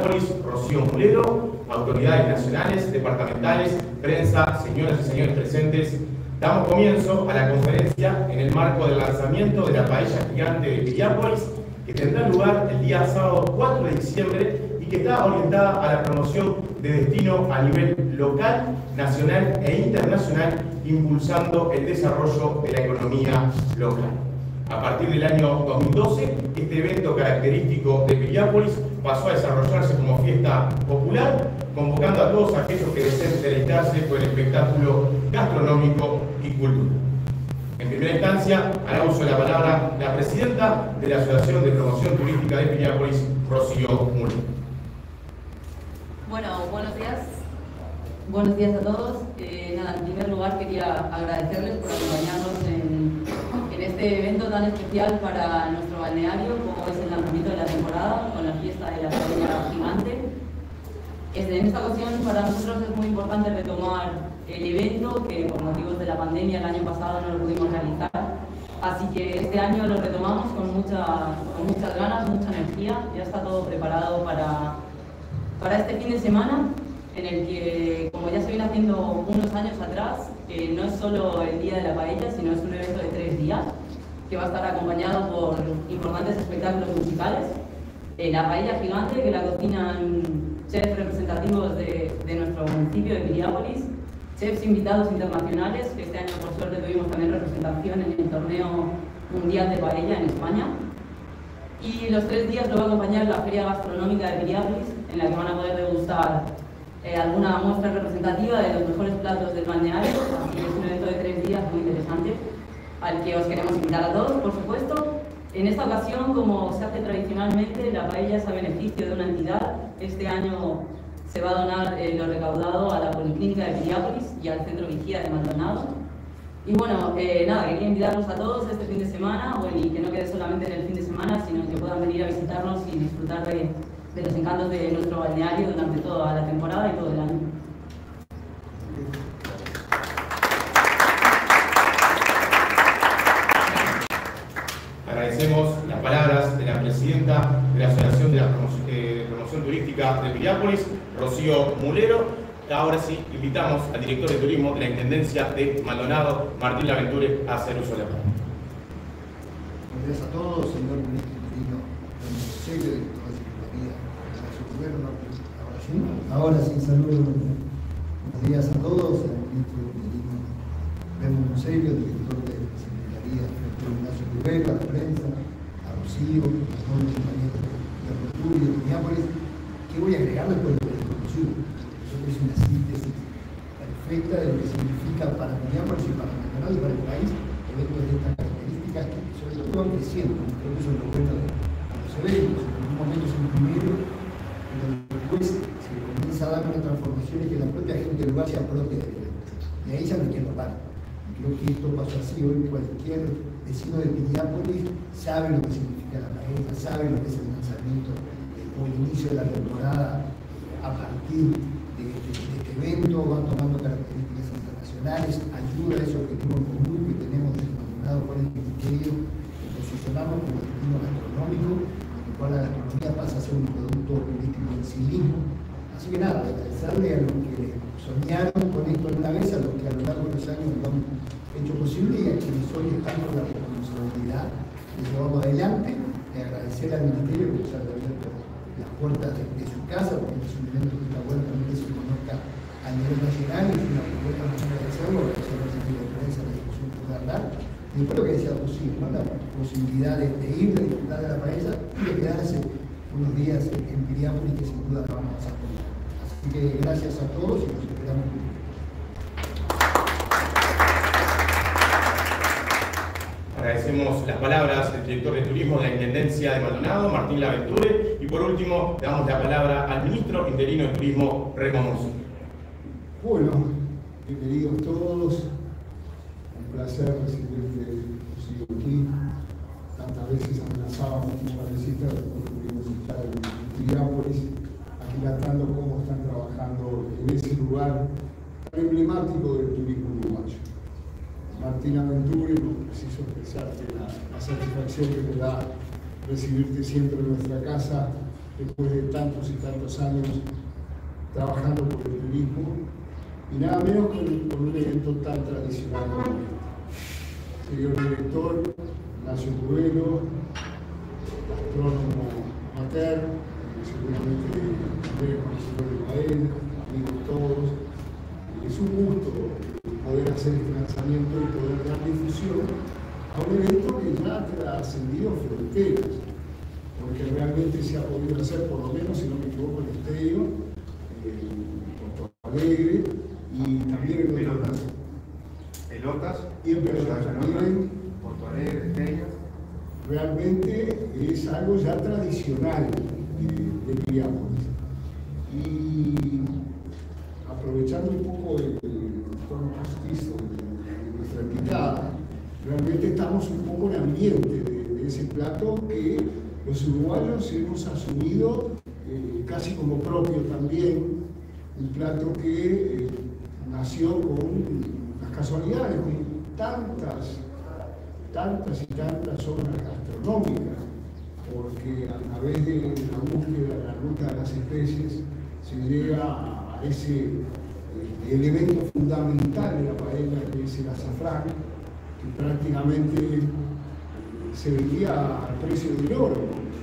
Piriápolis, Rocío Mulero, autoridades nacionales, departamentales, prensa, señoras y señores presentes. Damos comienzo a la conferencia en el marco del lanzamiento de la paella gigante de Piriápolis, que tendrá lugar el día sábado 4 de diciembre y que está orientada a la promoción de destino a nivel local, nacional e internacional, impulsando el desarrollo de la economía local. A partir del año 2012, este evento característico de Piriápolis pasó a desarrollarse como fiesta popular, convocando a todos aquellos que deseen deleitarse con el espectáculo gastronómico y cultural. En primera instancia, hará uso de la palabra la presidenta de la Asociación de Promoción Turística de Piriápolis, Rocío Mulero. Bueno, buenos días. Buenos días a todos. En primer lugar quería agradecerles por acompañarnos en este evento tan especial para nuestro balneario, como es el lanzamiento de la temporada con la fiesta de la paella gigante. En esta ocasión para nosotros es muy importante retomar el evento, que por motivos de la pandemia el año pasado no lo pudimos realizar. Así que este año lo retomamos con muchas ganas, mucha energía. Ya está todo preparado para este fin de semana, en el que, como ya se viene haciendo unos años atrás, no es solo el día de la paella, sino es un evento de 3 días, que va a estar acompañado por importantes espectáculos musicales. La paella gigante, que la cocinan chefs representativos de nuestro municipio de Piriápolis, chefs invitados internacionales, que este año por suerte tuvimos también representación en el torneo mundial de paella en España. Y los 3 días lo va a acompañar la Feria Gastronómica de Piriápolis, en la que van a poder degustar alguna muestra representativa de los mejores platos del balneario. Así que es un evento de 3 días muy interesante, al que os queremos invitar a todos, por supuesto. En esta ocasión, como se hace tradicionalmente, la paella es a beneficio de una entidad. Este año se va a donar lo recaudado a la Policlínica de Piriápolis y al Centro Vigía de Maldonado. Y bueno, quería invitarlos a todos este fin de semana, y que no quede solamente en el fin de semana, sino que puedan venir a visitarnos y disfrutar de los encantos de nuestro balneario durante toda la temporada y todo el año. Agradecemos las palabras de la presidenta de la Asociación de la Promoción Turística de Piriápolis, Rocío Mulero. Ahora sí, invitamos al director de turismo de la Intendencia de Maldonado, Martín Laventure, a hacer uso de la palabra. Buenos días a todos, señor ministro interino, director de Secretaría de Gobierno. Ahora sí, saludos. Buenos días a todos, al ministro interino Pedro Monserio, director de Secretaría, doctor Ignacio Rivera, a la prensa, a Rocío, a todos los compañeros de Apertura y de Piriápolis. ¿Qué voy a agregar después de lo que dijo Rocío? Es una síntesis perfecta de lo que significa para Piriápolis y para Maldonado y para el país eventos de estas características que sobre todo van creciendo. Creo que eso es lo bueno de los eventos. En un momento es el primero, pero después se comienza a dar una transformación y que la propia gente del lugar se apropia del evento. Y ahí ya no hay quien lo para. Creo que esto pasó así. Hoy cualquier vecino de Piriápolis sabe lo que significa la paella, sabe lo que es el lanzamiento o el inicio de la temporada a partir de este evento. Van tomando características internacionales, ayuda a ese objetivo común que tenemos determinado por el Ministerio de posicionarnos como destino gastronómico, en el cual la gastronomía pasa a ser un producto turístico en sí mismo. Así que nada, agradecerle a los que soñaron con esto alguna vez, a los que a lo largo de los años lo han hecho posible y a quienes hoy están con la responsabilidad de llevarlo adelante, de agradecer al Ministerio que nos ha abierto las puertas de su casa, porque es un evento que está bueno también que se conozca a nivel nacional, y es una propuesta muy agradecerlo, agradecer al sentido de prensa la discusión que pueda dar. Y después lo que decía posible, ¿no? La posibilidad de ir, de disfrutar de la paella y de quedarse unos días en Piriápolis, que sin duda la vamos a pasar por ahí. Así que gracias a todos y nos esperamos. Agradecemos las palabras del director de turismo de la Intendencia de Maldonado, Martín Laventure, y por último le damos la palabra al ministro interino de Turismo, Remo Monserio. Bueno, bienvenidos todos, un placer recibirte aquí. Tantas veces amenazábamos como la visita, después pudimos estar en Piriápolis, aquilatando cómo están trabajando en ese lugar tan emblemático del turismo uruguayo. Martín Laventure, no preciso expresarte la satisfacción que me da recibirte siempre en nuestra casa después de tantos y tantos años trabajando por el turismo, y nada menos con un evento tan tradicional como este. Señor director, Ignacio Cubero, astrónomo Mater, seguramente Andrés, conocedor de Paella, amigos todos. Es un gusto poder hacer este lanzamiento y poder dar difusión a un evento que ya ha trascendido fronteras, porque realmente se ha podido hacer, por lo menos, si no me equivoco, en Esteio, en Porto Alegre y también en otros Pelotas y en Pelotas también. Porto Alegre, Esteio. Realmente es algo ya tradicional de Piriápolis. Y aprovechando un poco el tono postizo de nuestra invitada, realmente estamos un poco en ambiente de ese plato que los uruguayos hemos asumido casi como propio también, un plato que nació con las casualidades, con tantas y tantas zonas gastronómicas, porque a través de la búsqueda de la ruta de las especies se llega a ese elemento fundamental de la paella, que es el azafrán, que prácticamente se vendía al precio del oro,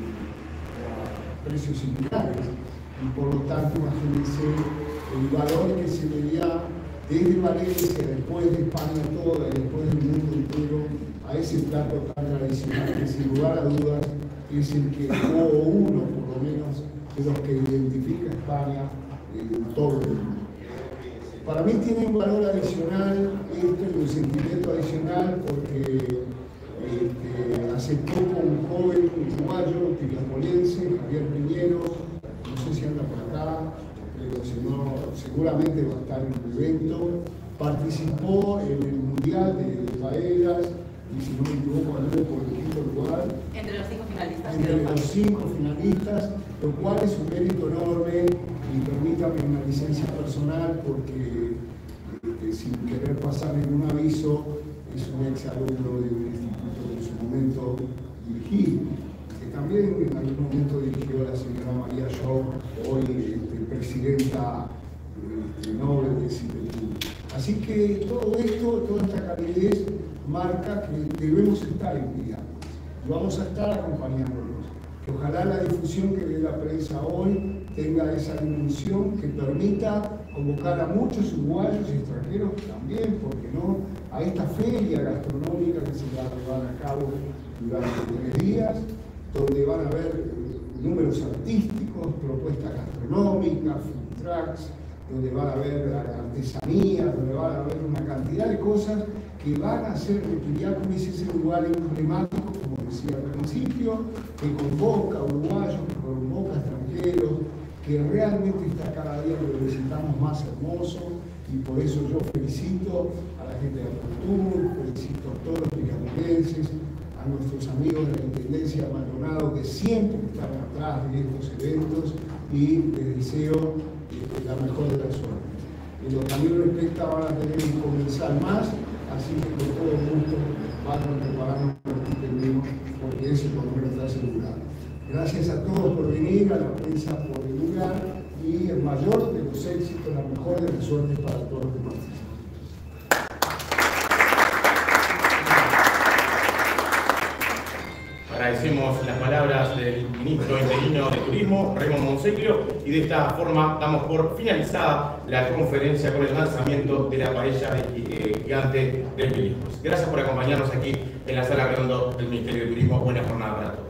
a precios similares, y por lo tanto imagínense el valor que se le da desde Valencia, después de España toda y después del mundo entero, a ese plato tan tradicional que sin lugar a dudas es el que, o uno por lo menos, de los que identifica a España en todo el mundo. Para mí tiene un valor adicional, un sentimiento adicional, porque hace poco un joven uruguayo, piriapolense, Javier Piñero, no sé si anda por acá, pero si no, seguramente va a estar en el evento, participó en el Mundial de Paellas, y si no me equivoco, ganó por el quinto lugar. Entre los 5 finalistas. Entre los 5 finalistas, lo cual es un mérito enorme, y permítame una licencia personal porque sin querer pasar ningún aviso, es un ex alumno de un instituto que en su momento dirigí, que también en algún momento dirigió la señora María Shaw, hoy presidenta Nobel de Cipetú. Así que todo esto, toda esta calidez marca que debemos estar en Piriápolis y vamos a estar acompañándolos. Que ojalá la difusión que dé la prensa hoy tenga esa dimensión que permita convocar a muchos uruguayos y extranjeros también, ¿por qué no?, a esta feria gastronómica que se va a llevar a cabo durante 3 días, donde van a haber números artísticos, propuestas gastronómicas, food trucks, donde van a haber artesanías, donde van a haber una cantidad de cosas que van a hacer que Piriápolis ese lugar emblemático, como decía al principio, que convoca a uruguayos, que convoca a extranjeros, que realmente está cada día lo necesitamos más hermoso, y por eso yo felicito a la gente de Apertur, felicito a todos los piriapolenses, a nuestros amigos de la Intendencia de Maldonado que siempre están atrás de estos eventos, y les deseo la mejor de las suertes. En lo que a mí respecta van a tener un comensal más, así que con todo gusto van a prepararnos lo que tenemos, porque eso por lo menos está asegurado. Gracias a todos por venir, a la prensa por el lugar, y el mayor de los éxitos, la mejor de las suertes para todos los que participan. Agradecemos las palabras del ministro interino de Turismo, Raymond Monseglio, y de esta forma damos por finalizada la conferencia con el lanzamiento de la paella gigante del Piriápolis. Gracias por acompañarnos aquí en la sala redonda del Ministerio de Turismo. Buena jornada para todos.